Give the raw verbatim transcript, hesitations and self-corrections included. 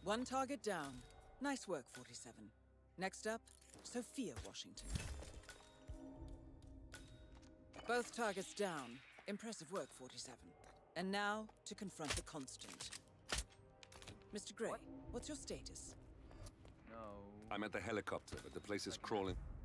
One target down. Nice work, forty-seven. Next up, Sophia Washington. Both targets down. Impressive work, forty-seven. And now, to confront the Constant. Mister Gray, What? what's your status? No. I'm at the helicopter, but the place is crawling.